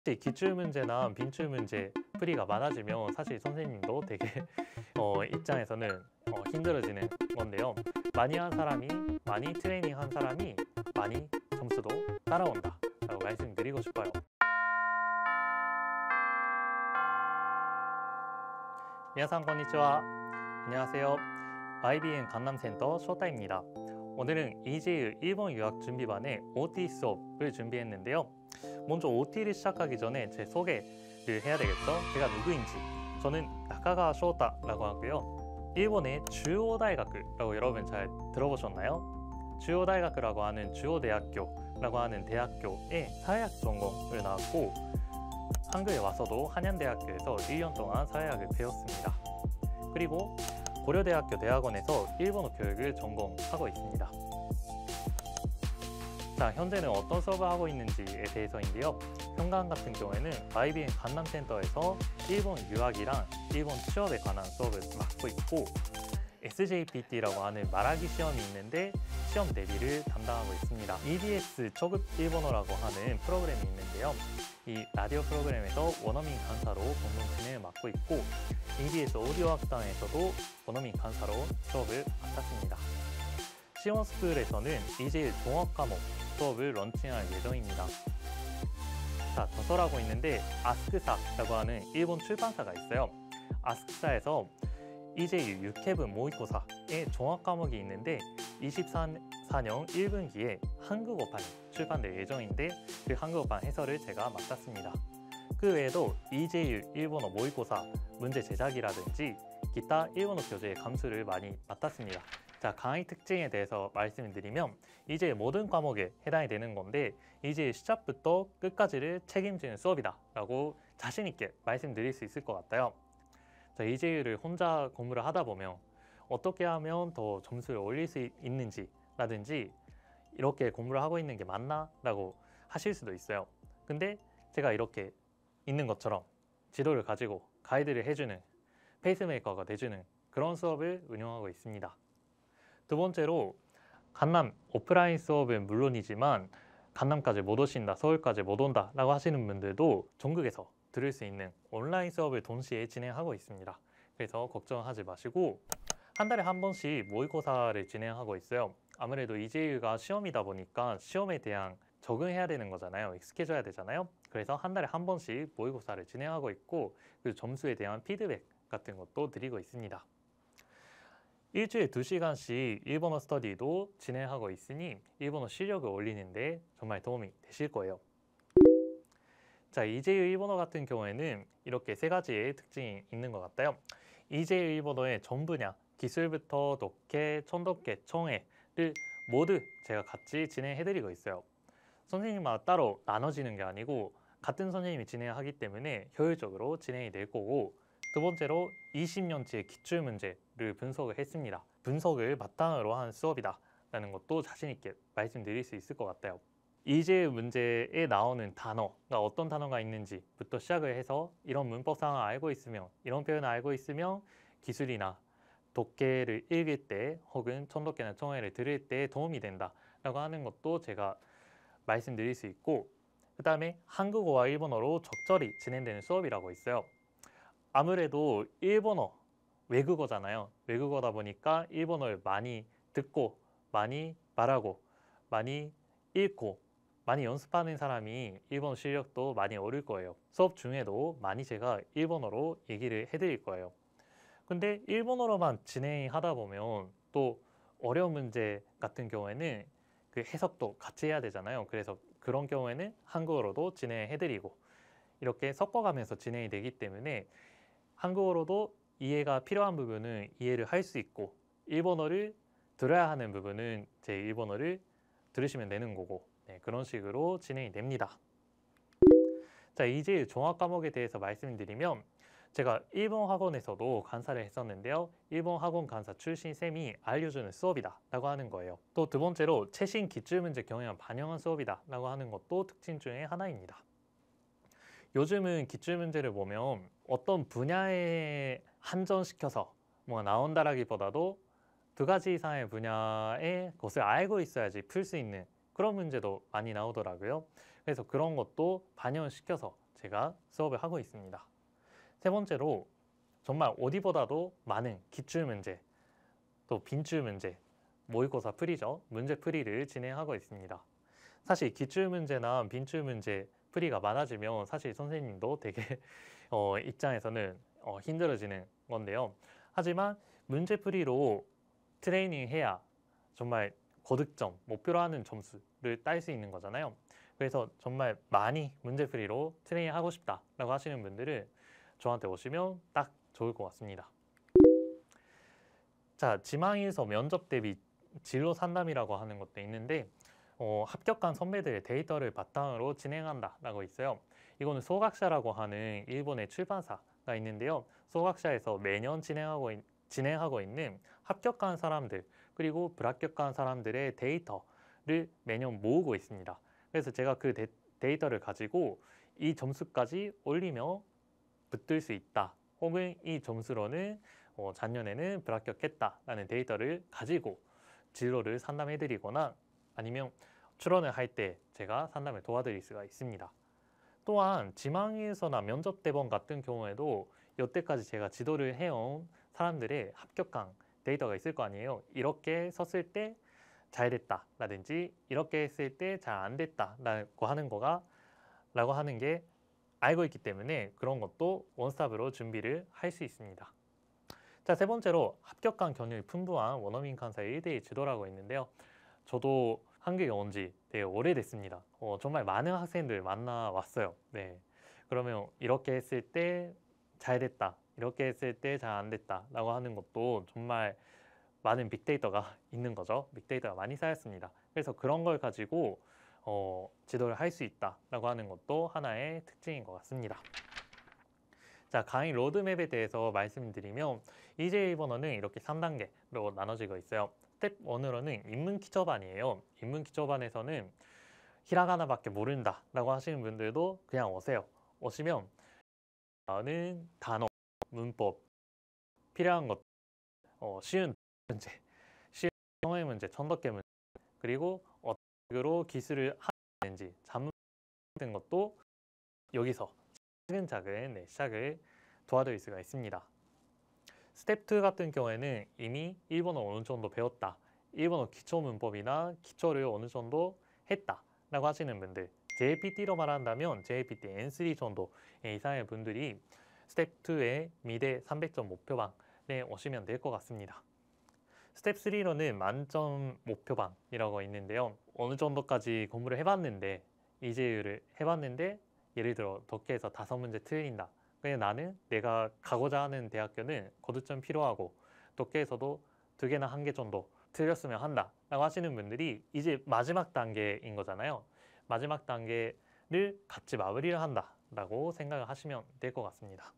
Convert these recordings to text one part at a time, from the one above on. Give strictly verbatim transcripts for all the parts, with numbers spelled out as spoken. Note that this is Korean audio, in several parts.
혹시 기출문제나 빈출문제 풀이가 많아지면 사실 선생님도 되게 어, 입장에서는 어, 힘들어지는 건데요. 많이 한 사람이 많이 트레이닝 한 사람이 많이 점수도 따라온다 라고 말씀드리고 싶어요. 미나상 konnichiwa. 안녕하세요. 와이비엔 강남센터 쇼타입니다. 오늘은 이제유 일본 유학 준비반의 오티 수업을 준비했는데요. 먼저 오티를 시작하기 전에 제 소개를 해야 되겠죠? 제가 누구인지. 저는 나카가 쇼타라고 하고요. 일본의 주요大学라고 여러분 잘 들어보셨나요? 주요大学라고 하는 주요 대학교라고 하는 대학교에 사회학 전공을 나왔고 한국에 와서도 한양대학교에서 일 년 동안 사회학을 배웠습니다. 그리고 고려대학교 대학원에서 일본어 교육을 전공하고 있습니다. 자, 현재는 어떤 수업을 하고 있는지에 대해서인데요. 현관 같은 경우에는 와이비엔 강남센터에서 일본 유학이랑 일본 취업에 관한 수업을 맡고 있고 에스제이피티라고 하는 말하기 시험이 있는데 시험 대비를 담당하고 있습니다. 이비에스 초급 일본어라고 하는 프로그램이 있는데요. 이 라디오 프로그램에서 원어민 강사로 공동 진행을 맡고 있고 이비에스 오디오 학당에서도 원어민 강사로 수업을 맡았습니다. 시원스쿨에서는 이제유 종합 과목 수업을 런칭할 예정입니다. 자, 저서라고 있는데 아스크사라고 하는 일본 출판사가 있어요. 아스크사에서 이제유 육회분 모의고사의 종합 과목이 있는데 이십사 년 일 분기에 한국어판이 출판될 예정인데 그 한국어판 해설을 제가 맡았습니다. 그 외에도 이제유 일본어 모의고사 문제 제작이라든지 기타 일본어 교재의 감수를 많이 맡았습니다. 자, 강의 특징에 대해서 말씀을 드리면 이제 모든 과목에 해당이 되는 건데 이제 시작부터 끝까지를 책임지는 수업이다 라고 자신 있게 말씀드릴 수 있을 것 같아요. 자, 이제유를 혼자 공부를 하다 보면 어떻게 하면 더 점수를 올릴 수 있는지 라든지 이렇게 공부를 하고 있는 게 맞나? 라고 하실 수도 있어요. 근데 제가 이렇게 있는 것처럼 지도를 가지고 가이드를 해주는 페이스메이커가 돼주는 그런 수업을 운영하고 있습니다. 두 번째로 강남 오프라인 수업은 물론이지만 강남까지 못 오신다, 서울까지 못 온다 라고 하시는 분들도 전국에서 들을 수 있는 온라인 수업을 동시에 진행하고 있습니다. 그래서 걱정하지 마시고 한 달에 한 번씩 모의고사를 진행하고 있어요. 아무래도 이제유가 시험이다 보니까 시험에 대한 적응해야 되는 거잖아요. 익숙해져야 되잖아요. 그래서 한 달에 한 번씩 모의고사를 진행하고 있고 그 점수에 대한 피드백 같은 것도 드리고 있습니다. 일주일에 두 시간씩 일본어 스터디도 진행하고 있으니 일본어 실력을 올리는데 정말 도움이 되실 거예요. 자, 이제유 일본어 같은 경우에는 이렇게 세 가지의 특징이 있는 것 같아요. 이제유 일본어의 전 분야, 기술부터 독해, 촌독해, 청해를 모두 제가 같이 진행해드리고 있어요. 선생님마다 따로 나눠지는 게 아니고 같은 선생님이 진행하기 때문에 효율적으로 진행이 될 거고 두 번째로 이십 년치의 기출문제를 분석을 했습니다. 분석을 바탕으로 한 수업이다 라는 것도 자신 있게 말씀드릴 수 있을 것 같아요. 이제유 문제에 나오는 단어가 어떤 단어가 있는지부터 시작을 해서 이런 문법상을 알고 있으면 이런 표현을 알고 있으면 기술이나 독해를 읽을 때 혹은 촌독해나 청해를 들을 때 도움이 된다 라고 하는 것도 제가 말씀드릴 수 있고 그 다음에 한국어와 일본어로 적절히 진행되는 수업이라고 있어요. 아무래도 일본어 외국어잖아요. 외국어다 보니까 일본어를 많이 듣고 많이 말하고 많이 읽고 많이 연습하는 사람이 일본어 실력도 많이 오를 거예요. 수업 중에도 많이 제가 일본어로 얘기를 해드릴 거예요. 근데 일본어로만 진행하다 보면 또 어려운 문제 같은 경우에는 그 해석도 같이 해야 되잖아요. 그래서 그런 경우에는 한국어로도 진행해드리고 이렇게 섞어가면서 진행이 되기 때문에 한국어로도 이해가 필요한 부분은 이해를 할 수 있고 일본어를 들어야 하는 부분은 제 일본어를 들으시면 되는 거고 네, 그런 식으로 진행이 됩니다. 자, 이제 종합 과목에 대해서 말씀드리면 제가 일본 학원에서도 강사를 했었는데요. 일본 학원 강사 출신 쌤이 알려주는 수업이다 라고 하는 거예요. 또 두 번째로 최신 기출문제 경향을 반영한 수업이다 라고 하는 것도 특징 중에 하나입니다. 요즘은 기출문제를 보면 어떤 분야에 한정시켜서 뭐가 나온다라기보다도 두 가지 이상의 분야의 것을 알고 있어야지 풀 수 있는 그런 문제도 많이 나오더라고요. 그래서 그런 것도 반영을 시켜서 제가 수업을 하고 있습니다. 세 번째로 정말 어디보다도 많은 기출문제, 또 빈출문제, 모의고사 풀이죠. 문제 풀이를 진행하고 있습니다. 사실 기출문제나 빈출문제 풀이가 많아지면 사실 선생님도 되게 어, 입장에서는 어, 힘들어지는 건데요. 하지만 문제 풀이로 트레이닝 해야 정말 고득점, 목표로 하는 점수를 딸 수 있는 거잖아요. 그래서 정말 많이 문제풀이로 트레이닝 하고 싶다라고 하시는 분들은 저한테 오시면 딱 좋을 것 같습니다. 자, 지망일서 면접 대비 진로 상담이라고 하는 것도 있는데 어, 합격한 선배들의 데이터를 바탕으로 진행한다라고 있어요. 이거는 소각샤라고 하는 일본의 출판사가 있는데요. 소각샤에서 매년 진행하고, 있, 진행하고 있는 합격한 사람들 그리고 불합격한 사람들의 데이터를 매년 모으고 있습니다. 그래서 제가 그 데, 데이터를 가지고 이 점수까지 올리며 붙을 수 있다. 혹은 이 점수로는 어, 작년에는 불합격했다라는 데이터를 가지고 진로를 상담해드리거나 아니면 출원을 할 때 제가 상담을 도와드릴 수가 있습니다. 또한 지망일서나 면접 대본 같은 경우에도 여태까지 제가 지도를 해온 사람들의 합격한 데이터가 있을 거 아니에요. 이렇게 썼을 때 잘 됐다 라든지 이렇게 했을 때 잘 안 됐다 라고 하는 거가 라고 하는 게 알고 있기 때문에 그런 것도 원스톱으로 준비를 할 수 있습니다. 자, 세 번째로 합격한 경력이 풍부한 원어민 강사의 일 대일 지도라고 있는데요. 저도 한국에 온 지 되게 오래됐습니다. 어, 정말 많은 학생들 만나왔어요. 네. 그러면 이렇게 했을 때 잘 됐다, 이렇게 했을 때 잘 안 됐다 라고 하는 것도 정말 많은 빅데이터가 있는 거죠. 빅데이터가 많이 쌓였습니다. 그래서 그런 걸 가지고 어, 지도를 할 수 있다라고 하는 것도 하나의 특징인 것 같습니다. 자, 강의 로드맵에 대해서 말씀드리면 이제이 번호는 이렇게 삼 단계로 나눠지고 있어요. 스텝 일으로는 인문 기초반이에요. 인문 기초반에서는 히라가나밖에 모른다 라고 하시는 분들도 그냥 오세요. 오시면 는 단어, 문법, 필요한 것, 어, 쉬운 문제, 쉬운 성의 문제, 천덕개 문제, 그리고 어떤 식으로 기술을 하는지 자문 같은 것도 여기서 차근차근 네, 시작을 도와드릴 수가 있습니다. 스텝 이 같은 경우에는 이미 일본어 어느 정도 배웠다, 일본어 기초 문법이나 기초를 어느 정도 했다 라고 하시는 분들, 제이피티로 말한다면 제이피티 엔 쓰리 정도 이상의 분들이 스텝 이의 미대 삼백 점 목표방에 오시면 될 것 같습니다. 스텝 삼로는 만점 목표방이라고 있는데요. 어느 정도까지 공부를 해봤는데 이제이를 해봤는데 예를 들어 독해에서 다섯 문제 틀린다. 그냥 나는 내가 가고자 하는 대학교는 고득점 필요하고 독해에서도 두 개나 한 개 정도 틀렸으면 한다 라고 하시는 분들이 이제 마지막 단계인 거잖아요. 마지막 단계를 같이 마무리를 한다 라고 생각을 하시면 될 것 같습니다.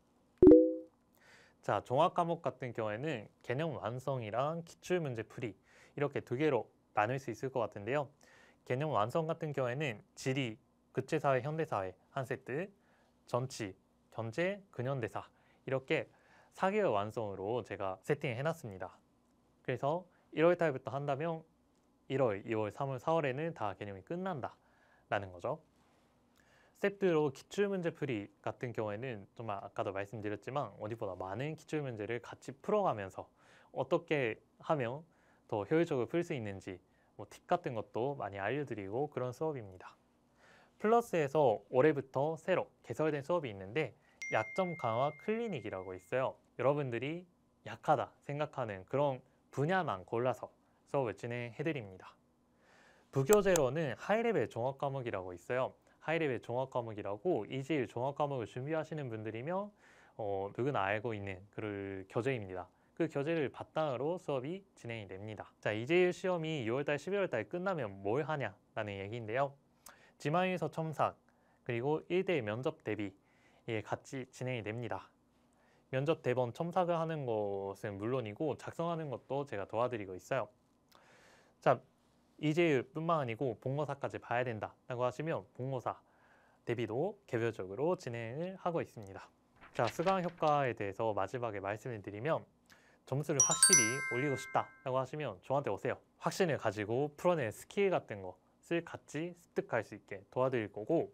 자, 종합 과목 같은 경우에는 개념 완성이랑 기출문제 풀이 이렇게 두 개로 나눌 수 있을 것 같은데요. 개념 완성 같은 경우에는 지리, 국제사회, 현대사회 한 세트, 정치, 경제, 근현대사 이렇게 사 개월 완성으로 제가 세팅을 해놨습니다. 그래서 일월 달부터 한다면 일월, 이월, 삼월, 사월에는 다 개념이 끝난다 라는 거죠. 스텝으로 기출문제 풀이 같은 경우에는 정말 아까도 말씀드렸지만 어디보다 많은 기출문제를 같이 풀어가면서 어떻게 하면 더 효율적으로 풀 수 있는지 뭐 팁 같은 것도 많이 알려드리고 그런 수업입니다. 플러스에서 올해부터 새로 개설된 수업이 있는데 약점 강화 클리닉이라고 있어요. 여러분들이 약하다 생각하는 그런 분야만 골라서 수업을 진행해드립니다. 부교재로는 하이레벨 종합 과목이라고 있어요. 하이레벨 종합 과목이라고 이제일 종합 과목을 준비하시는 분들이면 어, 누구나 알고 있는 그 교재입니다. 그 교재를 바탕으로 수업이 진행이 됩니다. 자, 이제일 시험이 유월 달, 십일월 달 끝나면 뭘 하냐라는 얘기인데요. 지망일서 첨삭 그리고 일 대일 면접 대비 예, 같이 진행이 됩니다. 면접 대본 첨삭을 하는 것은 물론이고 작성하는 것도 제가 도와드리고 있어요. 자, 이제일뿐만 아니고 본고사까지 봐야 된다라고 하시면 본고사 대비도 개별적으로 진행을 하고 있습니다. 자, 수강 효과에 대해서 마지막에 말씀을 드리면 점수를 확실히 올리고 싶다라고 하시면 저한테 오세요. 확신을 가지고 풀어낸 스킬 같은 것을 같이 습득할 수 있게 도와드릴 거고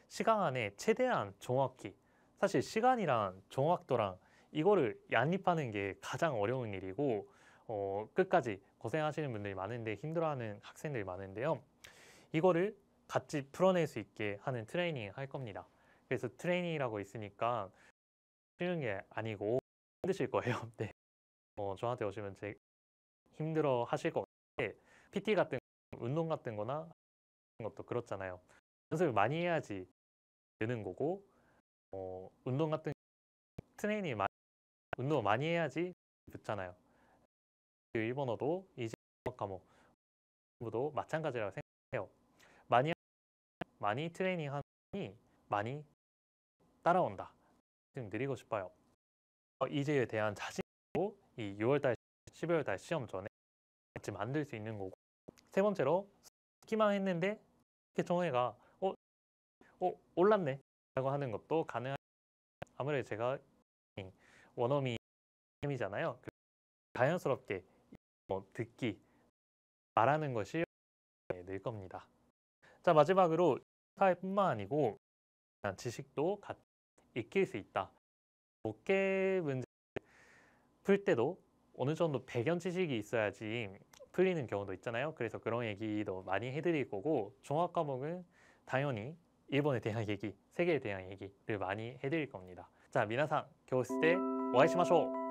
시간 안에 최대한 정확히, 사실 시간이랑 정확도랑 이거를 양립하는 게 가장 어려운 일이고 어, 끝까지 고생하시는 분들이 많은데 힘들어하는 학생들이 많은데요. 이거를 같이 풀어낼 수 있게 하는 트레이닝 할 겁니다. 그래서 트레이닝이라고 있으니까 쉬운 게 아니고 힘드실 거예요. 네. 어, 저한테 오시면 제 힘들어 하실 것 같은데 피티 같은 운동 같은 거나 것도 그렇잖아요. 연습을 많이 해야지 느는 거고 어, 운동 같은 트레이닝 많이 운동 많이 해야지 붙잖아요. 그 일본어도 이제 과목도 마찬가지라고 생각해요. 많이 많이 트레이닝 하니 많이 따라온다. 좀 느리고 싶어요. 어, 이제에 대한 자신도 이 유월달, 십이월달 시험 전에 같이 만들 수 있는 거고 세 번째로 듣기만 했는데 이렇게 정혜가 어, 어 올랐네 라고 하는 것도 가능한. 아무래도 제가 원어민 쌤이잖아요. 자연스럽게 뭐 듣기, 말하는 것이 늘 겁니다. 자, 마지막으로 사회뿐만 아니고 지식도 같이 익힐 수 있다. 어깨 문제 풀 때도 어느 정도 배경 지식이 있어야지 풀리는 경우도 있잖아요. 그래서 그런 얘기도 많이 해드릴 거고 종합 과목은 당연히 일본에 대한 얘기, 세계에 대한 얘기를 많이 해드릴 겁니다. 자, 미나상 교室でお会いしましょう。